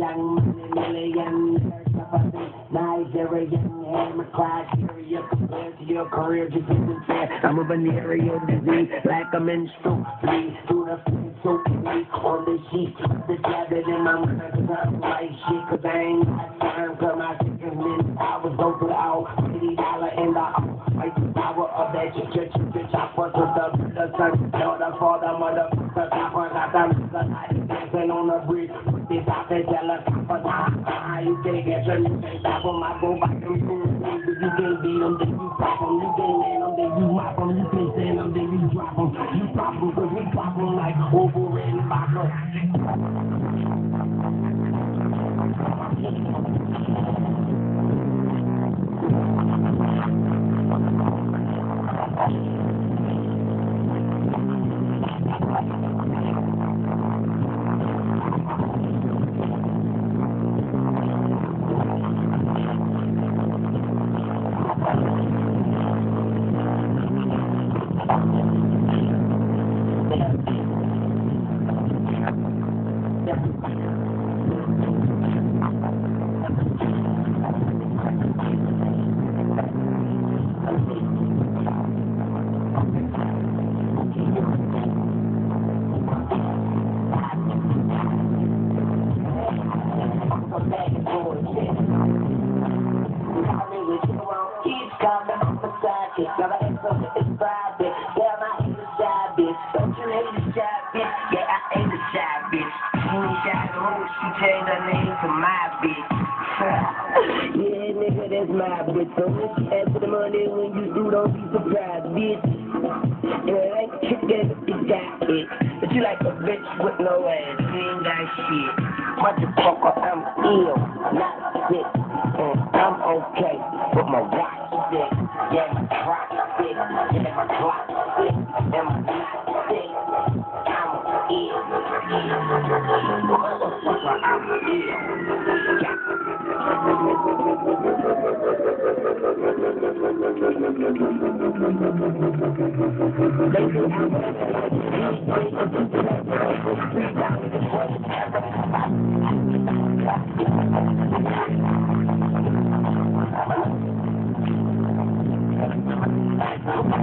young million. Nigerian, hammer class, area compared to your career just isn't fair. I'm a venereal disease, like a menstrual bleed through the food so clean on the sheet. The gathered in my mind, cause I'm like shit, cause I ain't got time, cause my chicken minutes, I was go through all $80 in the hour. Like the power of that bitch, I fuck with the son, daughter, father, motherfucker, I forgot them, cause I dancing on the bridge, put this out there, tell us, you can't get your new face out from my go back them fools. If you can't beat them, then you drop them. You can't land them, then you mop them. You can't stand them, then you drop them. You drop them, cause we drop them like over and vodka. Yeah, nigga, that's my bitch. So when she ask for the money, when you do, don't be surprised, bitch. Yeah, ain't chicken if you got it. But you like a bitch with no ass, you ain't got shit. Motherfucker, I'm ill, not sick. And I'm okay with my watch sick. Yeah, my clock sick. Yeah, my clock sick. And my not sick. I'm ill. Motherfucker, I'm ill. Yeah.